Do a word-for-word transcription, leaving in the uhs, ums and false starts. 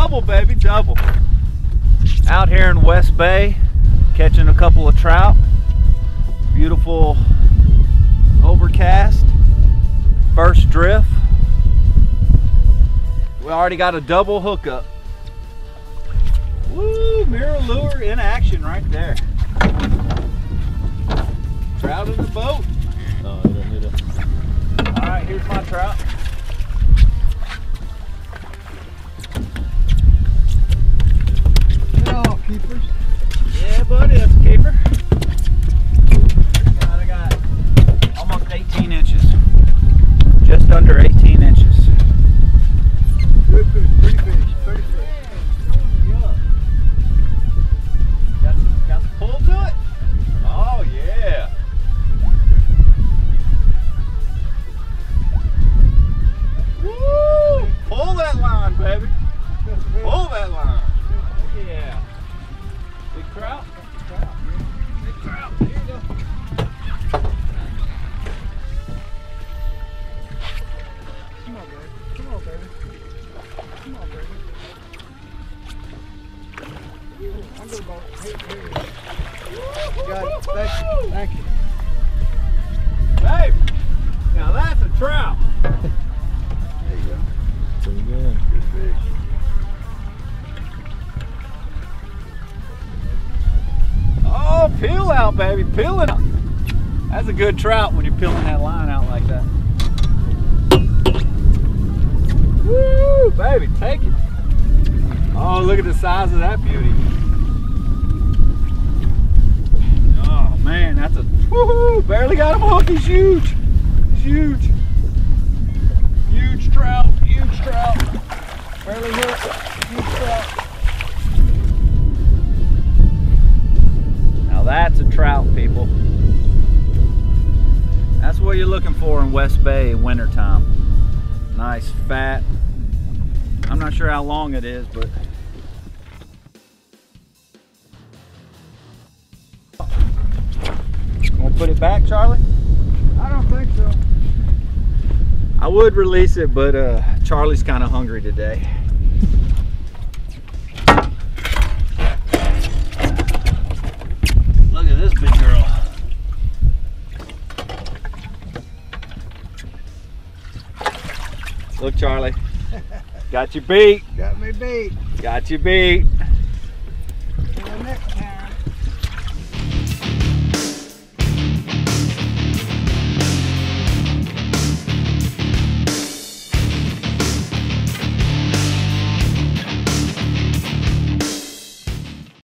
double, baby, double. Out here in West Bay, catching a couple of trout. Beautiful overcast. First drift. We already got a double hookup. Woo, mirror lure in action right there. Trout in the boat. Oh, I don't need it. All right, here's my trout. Oh, keepers. Yeah, buddy, that's a keeper. God, I got almost eighteen inches. Just under eighteen inches. Good fish, pretty fish, pretty fish. Got some, got some pull to it? Oh, yeah. Woo! Pull that line, baby. Pull that line. Yeah. Big trout? Big trout. Here you go. Come on, baby. Come on, baby. Come on, baby. I'm gonna go. Here, here you go. Got it. Thank you. Thank you. Babe, now that's a trout. There you go. Pretty good. Good fish. Oh, peel out, baby, peel it out. That's a good trout when you're peeling that line out like that. Woo, baby, take it. Oh, look at the size of that beauty. Oh man, that's a woohoo! Barely got him hooked. He's huge. He's huge. Huge trout. Huge trout. Barely hooked. Huge trout. Now that's a trout, people. That's what you're looking for in West Bay in wintertime. Nice, fat. I'm not sure how long it is, but want to put it back, Charlie? I don't think so. I would release it, but uh, Charlie's kind of hungry today. Look at this big girl. Look, Charlie. Got you beat. Got me beat. Got you beat.